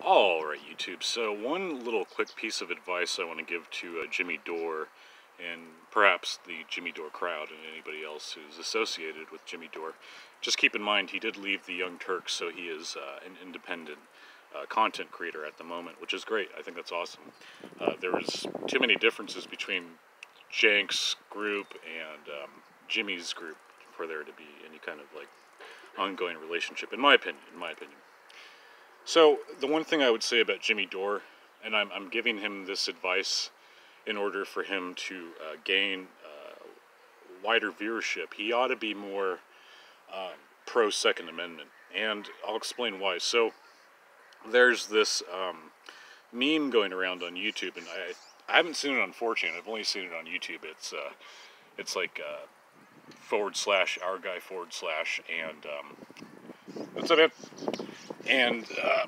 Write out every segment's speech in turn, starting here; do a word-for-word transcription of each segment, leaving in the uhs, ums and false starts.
Alright, YouTube, so one little quick piece of advice I want to give to uh, Jimmy Dore, and perhaps the Jimmy Dore crowd and anybody else who's associated with Jimmy Dore. Just keep in mind, he did leave the Young Turks, so he is uh, an independent uh, content creator at the moment, which is great. I think that's awesome. Uh, there was too many differences between Jank's group and um, Jimmy's group for there to be any kind of like ongoing relationship, in my opinion, in my opinion. So, the one thing I would say about Jimmy Dore, and I'm, I'm giving him this advice in order for him to uh, gain uh, wider viewership, he ought to be more uh, pro-Second Amendment, and I'll explain why. So, there's this um, meme going around on YouTube, and I, I haven't seen it on four chan, I've only seen it on YouTube. It's, uh, it's like uh, forward slash our guy forward slash, and um, that's it. And uh,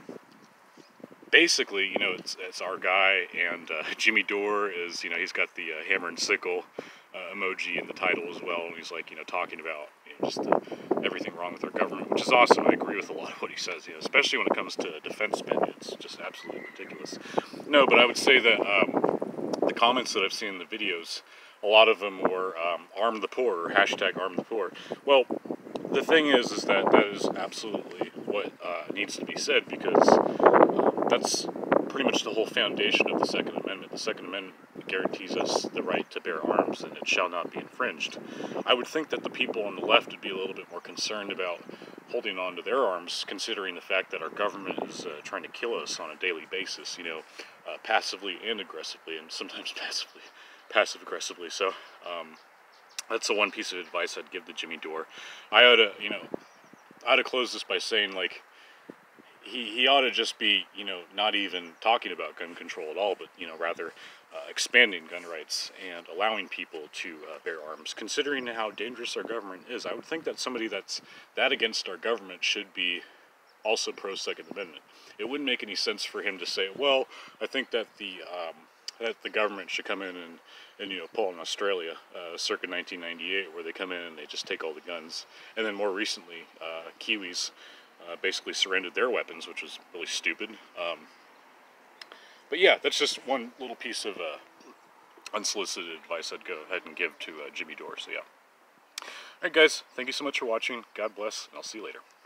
basically, you know, it's, it's our guy, and uh, Jimmy Dore is, you know, he's got the uh, hammer and sickle uh, emoji in the title as well, and he's like, you know, talking about you know, just uh, everything wrong with our government, which is awesome. I agree with a lot of what he says, you know, especially when it comes to defense spending. It's just absolutely ridiculous. No, but I would say that um, the comments that I've seen in the videos, a lot of them were um, arm the poor, or hashtag arm the poor. Well, the thing is, is that that is absolutely what uh, needs to be said, because um, that's pretty much the whole foundation of the Second Amendment. The Second Amendment guarantees us the right to bear arms, and it shall not be infringed. I would think that the people on the left would be a little bit more concerned about holding on to their arms, considering the fact that our government is uh, trying to kill us on a daily basis, you know, uh, passively and aggressively, and sometimes passively, passive-aggressively. So, um, that's the one piece of advice I'd give to Jimmy Dore. I ought to, you know, I ought to close this by saying, like, he, he ought to just be, you know, not even talking about gun control at all, but, you know, rather uh, expanding gun rights and allowing people to uh, bear arms, considering how dangerous our government is. I would think that somebody that's that against our government should be also pro-Second Amendment. It wouldn't make any sense for him to say, well, I think that the um, that the government should come in and, and you know, pull in Australia, uh, circa nineteen ninety-eight, where they come in and they just take all the guns. And then more recently, uh, Kiwis uh, basically surrendered their weapons, which was really stupid. Um, but yeah, that's just one little piece of uh, unsolicited advice I'd go ahead and give to uh, Jimmy Dore, so yeah. Alright guys, thank you so much for watching, God bless, and I'll see you later.